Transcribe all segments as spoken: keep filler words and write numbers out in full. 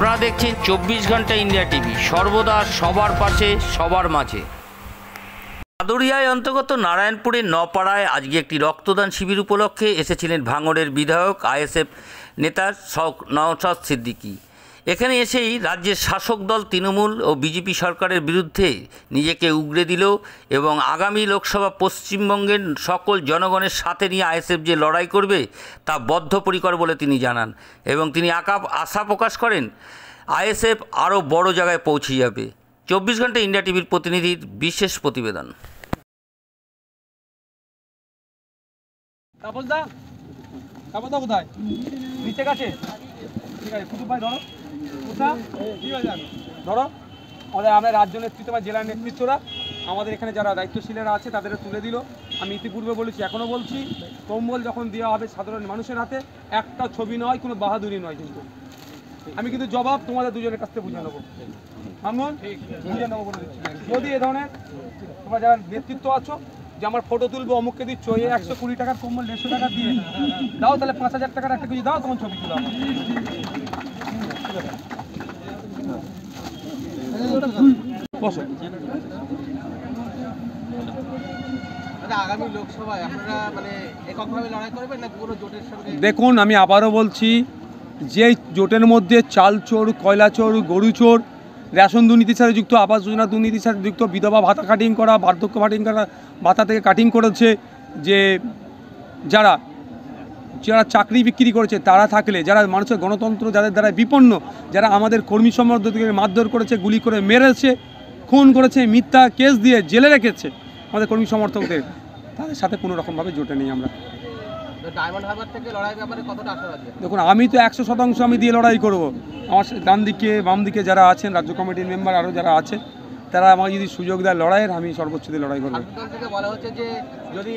আপনারা দেখছেন চব্বিশ ঘন্টা ইন্ডিয়া টিভি, সর্বদা সবার পাশে সবার মাঝে। ভাদুরিয়ায় অন্তর্গত নারায়ণপুরের নপাড়ায় আজকে একটি রক্তদান শিবির উপলক্ষে এসেছিলেন ভাঙড়ের বিধায়ক আইএসএফ নেতা নওশাদ সিদ্দিকী। এখানে এসেই রাজ্যের শাসক দল তৃণমূল ও বিজেপি সরকারের বিরুদ্ধে নিজেকে উগরে দিল এবং আগামী লোকসভা পশ্চিমবঙ্গের সকল জনগণের সাথে নিয়ে আইএসএফ যে লড়াই করবে তা বদ্ধপরিকর বলে তিনি জানান এবং তিনি আকা আশা প্রকাশ করেন আইএসএফ আরও বড় জায়গায় পৌঁছে যাবে। চব্বিশ ঘন্টা ইন্ডিয়া টিভির প্রতিনিধির বিশেষ প্রতিবেদন। ধরো আমাদের আমরা রাজ্য নেতৃত্ব বা জেলা নেতৃত্বরা আমাদের এখানে যারা দায়িত্বশীলেরা আছে তাদের তুলে দিল। আমি ইতিপূর্বে বলেছি, এখনও বলছি, কম্বল যখন দেওয়া হবে সাধারণ মানুষের হাতে, একটা ছবি নয়, কোনো বাহাদুরি নয়, কিন্তু আমি কিন্তু জবাব তোমাদের দুজনের কাছ থেকে বুঝে নেবো। মামুন বুঝে নেবো বলে দিচ্ছি। যদি এ ধরনের তোমরা যারা নেতৃত্ব আছো যে আমার ফটো তুলবো অমুককে দিচ্ছ, এই একশো কুড়ি টাকার কম্বল দেড়শো টাকা দিয়ে দাও, তাহলে পাঁচ হাজার টাকার একটা কিছু দাও, তখন ছবি তুলো আমার। দেখুন, আমি আবারও বলছি, যে জোটের মধ্যে চাল চোর, কয়লা চোর, গরু চোর, রেশন দুর্নীতির সাথে যুক্ত, আবাস যোজনা দুর্নীতির সাথে যুক্ত, বিধবা ভাতা কাটিং করা, বার্ধক্য কাটিং করা, ভাতা থেকে কাটিং করেছে, যে যারা যারা চাকরি বিক্রি করেছে তারা থাকলে, যারা মানুষের গণতন্ত্র যাদের দ্বারা বিপন্ন, যারা আমাদের কর্মী সমর্থকদের মারধর করেছে, গুলি করে মেরেছে, খুন করেছে, মিথ্যা কেস দিয়ে জেলে রেখেছে আমাদের কর্মী সমর্থকদের, তাদের সাথে কোনো রকমভাবে জোটে নেই আমরা। দেখুন, আমি তো একশো শতাংশ আমি দিয়ে লড়াই করব। আমার ডান দিকে বাম দিকে যারা আছেন, রাজ্য কমিটির মেম্বার আরও যারা আছে, তারা আমাকে যদি সুযোগ দেয় লড়াইয়ের, আমি সর্বোচ্চ দিয়ে লড়াই করবো। বলা হচ্ছে যে যদি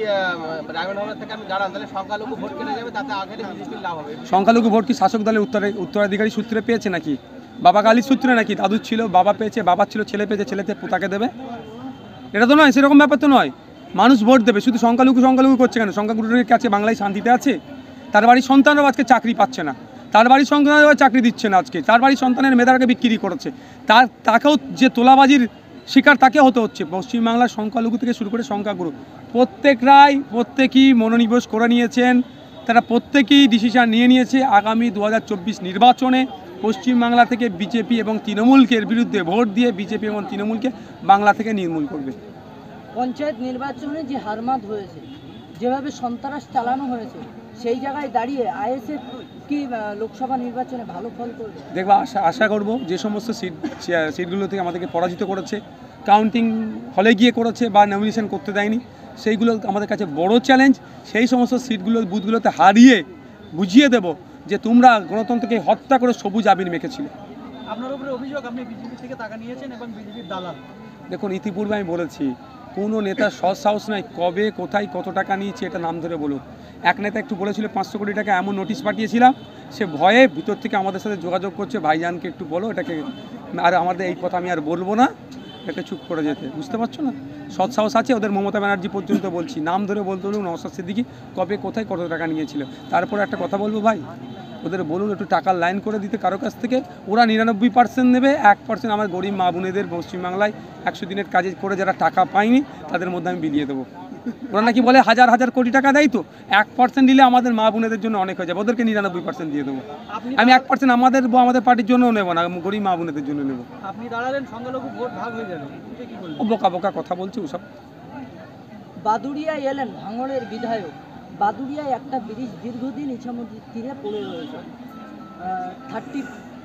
থেকে আমি দাঁড়ান তাহলে সংখ্যালঘু ভোট কেটে যাবে, তাতে আগে বিজেপির লাভ হবে। সংখ্যালঘু ভোট কি শাসক দলের উত্তরে উত্তরাধিকারী সূত্রে পেয়েছে নাকি? বাবা কালীর সূত্রে নাকি? দাদুর ছিল, বাবা পেয়েছে, বাবার ছিল, ছেলে পেয়েছে, ছেলেতে পোতাকে দেবে? এটা তো নয়, সেরকম ব্যাপার তো নয়। মানুষ ভোট দেবে, শুধু সংখ্যালঘু সংখ্যালঘু করছে কেন? সংখ্যালঘুদের কাছে বাংলায় শান্তিতে আছে? তার বাড়ির সন্তানরাও আজকে চাকরি পাচ্ছে না, তার বাড়ির সন্তানরাও চাকরি দিচ্ছে না, আজকে তার বাড়ির সন্তানের মেধাকে বিক্রি করেছে, তার তাকেও যে তোলাবাজির শিকার তাকে হতে হচ্ছে। পশ্চিমবাংলার সংখ্যালঘু থেকে শুরু করে সংখ্যাগুরু প্রত্যেকরাই প্রত্যেকেই মনোনিবেশ করে নিয়েছেন, তারা প্রত্যেকেই ডিসিশন নিয়ে নিয়েছে আগামী দু হাজার চব্বিশ নির্বাচনে পশ্চিমবাংলা থেকে বিজেপি এবং তৃণমূলকে বিরুদ্ধে ভোট দিয়ে বিজেপি এবং তৃণমূলকে বাংলা থেকে নির্মূল করবে। পঞ্চায়েত নির্বাচনে যে হারমাত হয়েছে, যেভাবে সন্ত্রাস চালানো হয়েছে, সেই জায়গায় দাঁড়িয়ে আইএসএফ কি লোকসভা নির্বাচনে ভালো ফল করবে? দেখবা, আশা আশা করব যে সমস্ত সিট সিটগুলো থেকে আমাদেরকে পরাজিত করেছে, কাউন্টিং হলে গিয়ে করেছে বা নমিনেশন করতে দেয়নি, সেইগুলো আমাদের কাছে বড় চ্যালেঞ্জ। সেই সমস্ত সিটগুলো বুথগুলোতে হারিয়ে বুঝিয়ে দেব যে তোমরা গণতন্ত্রকে হত্যা করে সবুজ আবির মেখেছিলে। আপনার উপরে অভিযোগ আপনি বিজেপি থেকে টাকা নিয়েছেন এবং বিজেপির দালাল। দেখুন, ইতিপূর্বে আমি বলেছি, কোনো নেতার সৎ সাহস নাই কবে কোথায় কত টাকা নিয়েছে এটা নাম ধরে বলুন। এক নেতা একটু বলেছিল পাঁচশো কোটি টাকা, এমন নোটিশ পাঠিয়েছিলাম, সে ভয়ে ভিতর থেকে আমাদের সাথে যোগাযোগ করছে, ভাইজানকে একটু বলো এটাকে, আর আমাদের এই কথা আমি আর বলবো না, এটা চুপ করে যেতে। বুঝতে পারছো না? সৎ সাহস আছে ওদের। মমতা ব্যানার্জি পর্যন্ত বলছি, নাম ধরে বলতে বলুন নওশাদ সিদ্দিকী কবে কোথায় কত টাকা নিয়েছিল। তারপর একটা কথা বলবো ভাই, ওদের বলুন একটু টাকার লাইন করে দিতে কারো কাছ থেকে। ওরা নিরানব্বই পার্সেন্ট নেবে, এক পার্সেন্ট আমার গরিব মা বোনেদের পশ্চিমবাংলায় একশো দিনের কাজে করে যারা টাকা পায়নি তাদের মধ্যে আমি বিলিয়ে দেবো। ওরা নাকি বলে হাজার হাজার কোটি টাকা দেয়, তো এক পার্সেন্ট দিলে আমাদের মা বোনেদের জন্য অনেক হয়ে যাবে, ওদেরকে নিরানব্বই পার্সেন্ট দিয়ে দেবো। আমি এক পার্সেন্ট আমাদের আমাদের পার্টির জন্যও নেবো না, গরিব মা বোনেদের জন্য নেবো। আপনি দাঁড়ালেন সংখ্যালঘু ভোট ভাগ হয়ে যাবে, ও বোকা বোকা কথা বলছে ওসব। বাদুড়িয়ায় এলেন ভাঙড়ের বিধায়ক। বাদুড়িয়ায় একটা ব্রিজ দীর্ঘদিন ইছামতির তীরে পড়ে রয়েছে, thirty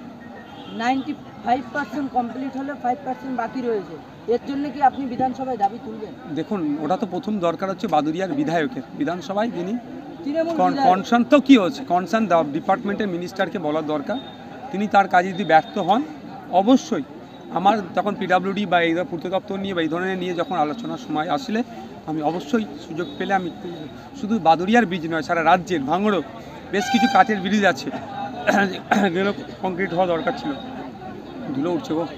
ninety five percent complete হলে ফাইভ পার্সেন্ট বাকি রয়েছে। এর জন্য কি আপনি বিধানসভায় দাবি তুলবেন? দেখুন, ওটা তো প্রথম দরকার হচ্ছে বাদুড়িয়ার বিধায়কের, বিধানসভায় যিনি কনসার্ন, তো কী হচ্ছে কনসার্ন ডিপার্টমেন্টের মিনিস্টারকে বলার দরকার। তিনি তার কাজে যদি ব্যর্থ হন, অবশ্যই আমার তখন পিডাব্লিউডি বা এই পূর্ত দপ্তর নিয়ে বা এই ধরনের নিয়ে যখন আলোচনার সময় আসলে আমি অবশ্যই সুযোগ পেলে আমি, শুধু বাদুড়িয়ার ব্রিজ নয়, সারা রাজ্যের ভাঙড়ও বেশ কিছু কাঠের ব্রিজ আছে যেগুলো কংক্রিট হওয়া দরকার ছিল। ধুলো উঠছে গো।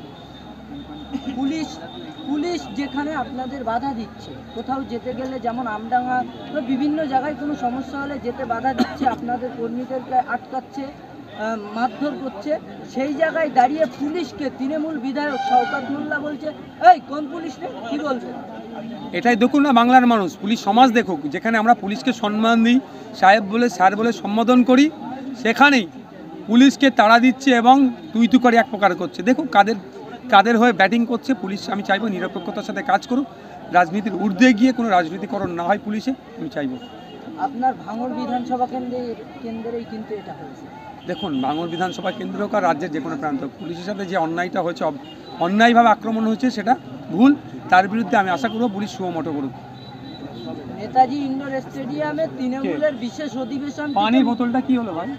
পুলিশ পুলিশ যেখানে আপনাদের বাধা দিচ্ছে, কোথাও যেতে গেলে যেমন আমডাঙ্গা বা বিভিন্ন জায়গায় কোনো সমস্যা হলে যেতে বাধা দিচ্ছে, আপনাদের কর্মীদেরকে আটকাচ্ছে, আহ, মারধর করছে, সেই জায়গায় দাঁড়িয়ে পুলিশকে তৃণমূল বিধায়ক শওকত মোল্লা বলছে, এই কোন পুলিশ রে, কি বলছে? এটাই দেখুন না বাংলার মানুষ, পুলিশ সমাজ দেখুক, যেখানে আমরা পুলিশকে সম্মান দিই, সাহেব বলে স্যার বলে সম্বোধন করি, সেখানেই পুলিশকে তাড়া দিচ্ছে এবং তুই তু করে এক প্রকার করছে। দেখুন কাদের কাদের হয়ে ব্যাটিং করছে পুলিশ। আমি চাইবো নিরপেক্ষতার সাথে কাজ করুক, রাজনীতির ঊর্ধ্বে গিয়ে কোনো রাজনীতিকরণ না হয় পুলিশে, আমি চাইবো। আপনার ভাঙড় বিধানসভা কেন্দ্রে কেন্দ্রেই কিন্তু এটা হয়েছে। দেখুন ভাঙড় বিধানসভা কেন্দ্র হোক আর রাজ্যের যে কোনো প্রান্ত, পুলিশের সাথে যে অন্যায়টা হয়েছে, অব- অন্যায়ভাবে আক্রমণ হয়েছে, সেটা ভুল। তার বিরুদ্ধে আমি আশা করবো পুলিশ সুমোটো করুক। নেতাজি ইন্ডোর স্টেডিয়ামে তৃণমূলের বিশেষ অধিবেশন। পানির বোতলটা কি হলো ভাই?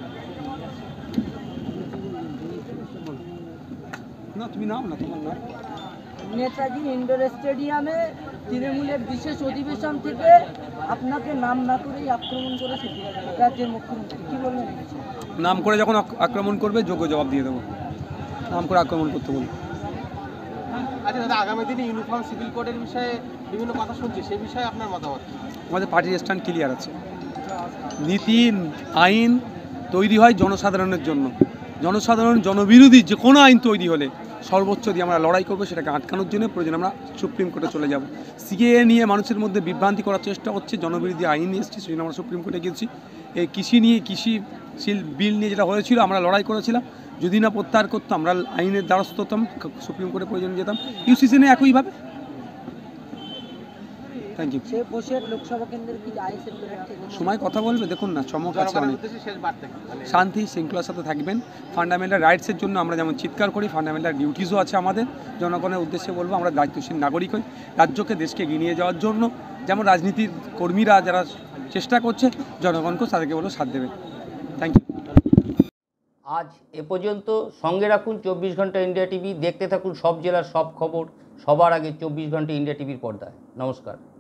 না তুমি নাও না, তোমার নাও। নেতাজি ইন্ডোর স্টেডিয়ামে তৃণমূলের বিশেষ অধিবেশন থেকে আপনাকে নাম না করেই আক্রমণ করেছে রাজ্যের মুখ্যমন্ত্রী, কি বললেন? নাম করে যখন আক- আক্রমণ করবে যোগ্য জবাব দিয়ে দেবো। নাম করে আক্রমণ করতে বলি। আচ্ছা দাদা, আগামী দিনে ইউনিফর্ম সিভিল কোডের বিষয়ে বিভিন্ন কথা শুনছি, সেই বিষয়ে আপনার মতামত কি? আমাদের পার্টির স্ট্যান্ড ক্লিয়ার আছে। নীতি আইন তৈরি হয় জনসাধারণের জন্য, জনসাধারণ জনবিরোধী যে কোনো আইন তৈরি হলে সর্বোচ্চ দিয়ে আমরা লড়াই করবো, সেটাকে আটকানোর জন্য প্রয়োজন আমরা সুপ্রিম কোর্টে চলে যাব। সিএএ নিয়ে মানুষের মধ্যে বিভ্রান্তি করার চেষ্টা হচ্ছে, জনবিরোধী আইন নিয়ে এসেছি, সেই জন্য আমরা সুপ্রিম কোর্টে গেছি। এই কৃষি নিয়ে, কৃষি শিল বিল নিয়ে যেটা হয়েছিল, আমরা লড়াই করেছিলাম, যদি না প্রত্যাহার করতো আমরা আইনের দ্বারস্থ হতাম, সুপ্রিম কোর্টে প্রয়োজন যেতাম। ইউসিসি নিয়ে একইভাবে। Thank you. সে বসে লোকসভা কেন্দ্রের কি আইএসএফ সময় কথা বলবে। দেখুন না, চমক আছে জনগণের অনেক। উদ্দেশ্যে শেষ বার্তা কি? মানে শান্তি শৃঙ্খলার সাথে থাকবেন। ফান্ডামেন্টাল রাইটসের জন্য আমরা যেমন চিৎকার করি, ফান্ডামেন্টাল ডিউটিসও আছে আমাদের। জনগণের উদ্দেশ্যে বলবো, আমরা দায়িত্বশীল নাগরিক হই, রাজ্যকে দেশকে এগিয়ে নিয়ে যাওয়ার জন্য। যেমন রাজনীতির কর্মীরা যারা চেষ্টা করছে, জনগণকেও তাদেরকে বলো সাথ দেবে। Thank you. আজ এ পর্যন্ত। সঙ্গে রাখুন চব্বিশ ঘন্টা ইন্ডিয়া টিভি। দেখতে থাকুন সব জেলার সব খবর সবার আগে চব্বিশ ঘন্টা ইন্ডিয়া টিভির পর্দায়। নমস্কার।